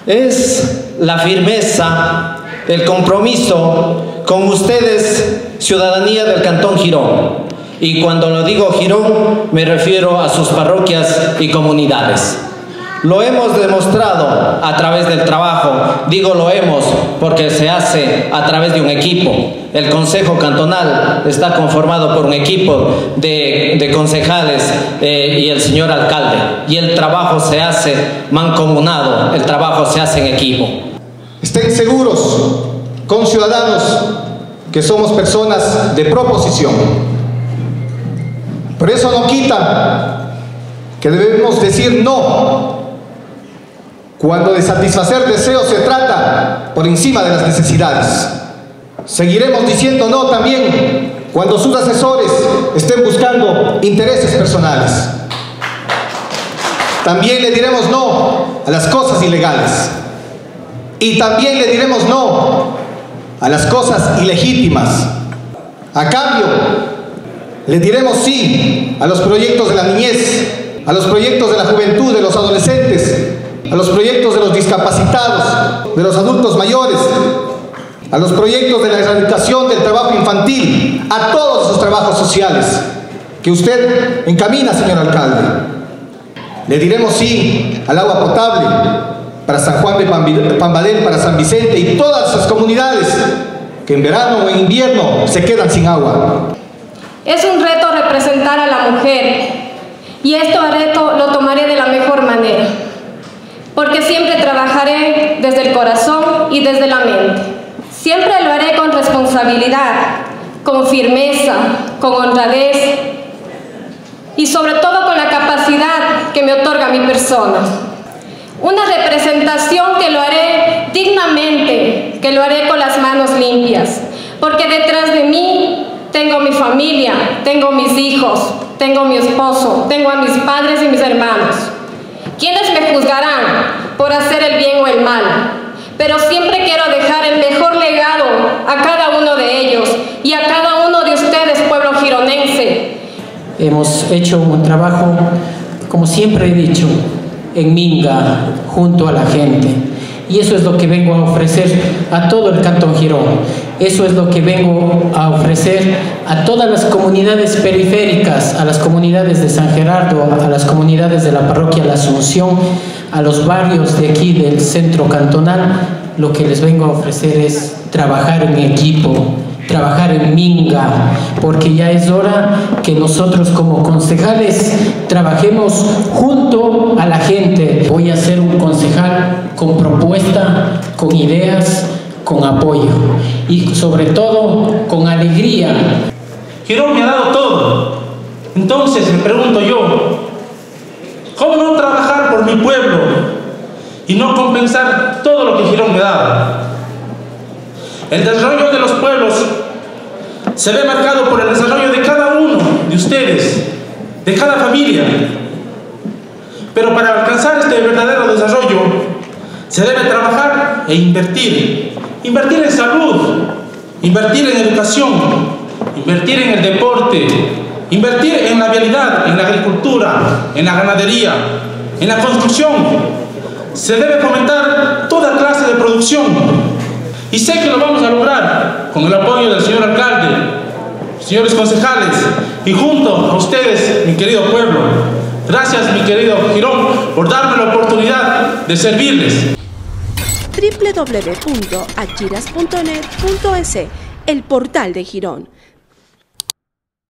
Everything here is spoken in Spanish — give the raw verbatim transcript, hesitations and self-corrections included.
es la firmeza, el compromiso con ustedes, ciudadanía del Cantón Girón. Y cuando lo digo Girón, me refiero a sus parroquias y comunidades. Lo hemos demostrado a través del trabajo. Digo lo hemos porque se hace a través de un equipo. El Consejo Cantonal está conformado por un equipo de, de concejales eh, y el señor alcalde. Y el trabajo se hace mancomunado, el trabajo se hace en equipo. Estén seguros, conciudadanos, que somos personas de proposición. Por eso no quita que debemos decir no cuando de satisfacer deseos se trata por encima de las necesidades. Seguiremos diciendo no también cuando sus asesores estén buscando intereses personales. También le diremos no a las cosas ilegales. Y también le diremos no a las cosas ilegítimas. A cambio, le diremos sí a los proyectos de la niñez, a los proyectos de la juventud, de los adolescentes, a los proyectos de los discapacitados, de los adultos mayores, a los proyectos de la erradicación del trabajo infantil, a todos esos trabajos sociales que usted encamina, señor alcalde. Le diremos sí al agua potable para San Juan de Pambadén, para San Vicente y todas esas comunidades que en verano o en invierno se quedan sin agua. Es un reto representar a la mujer y este reto lo tomaré de la mejor manera, porque siempre trabajaré desde el corazón y desde la mente. Siempre lo haré con responsabilidad, con firmeza, con honradez y sobre todo con la capacidad que me otorga mi persona. Una representación que lo haré dignamente, que lo haré con las manos limpias, porque detrás de mí tengo mi familia, tengo mis hijos, tengo mi esposo, tengo a mis padres y mis hermanos, quienes me juzgarán por hacer el bien o el mal, pero siempre quiero dejar el mejor legado a cada uno de ellos y a cada uno de ustedes, pueblo gironense. Hemos hecho un trabajo, como siempre he dicho, en minga, junto a la gente. Y eso es lo que vengo a ofrecer a todo el Cantón Girón. Eso es lo que vengo a ofrecer a todas las comunidades periféricas, a las comunidades de San Gerardo, a las comunidades de la parroquia La Asunción, a los barrios de aquí del centro cantonal. Lo que les vengo a ofrecer es trabajar en equipo, trabajar en minga, porque ya es hora que nosotros como concejales trabajemos junto a la gente. Voy a ser un concejal con propuesta, con ideas, con apoyo y sobre todo con alegría. Girón me ha dado todo, entonces me pregunto yo, ¿cómo no trabajar por mi pueblo y no compensar todo lo que Girón me da? El desarrollo de los pueblos se ve marcado por el desarrollo de cada uno de ustedes, de cada familia. Pero para alcanzar este verdadero desarrollo, se debe trabajar e invertir. Invertir en salud, invertir en educación, invertir en el deporte, invertir en la vialidad, en la agricultura, en la ganadería, en la construcción. Se debe fomentar toda clase de producción. Y sé que lo vamos a lograr con el apoyo del señor alcalde, señores concejales y junto a ustedes, mi querido pueblo. Gracias, mi querido Girón, por darme la oportunidad de servirles. doble u doble u doble u punto achiras punto net punto es, el portal de Girón.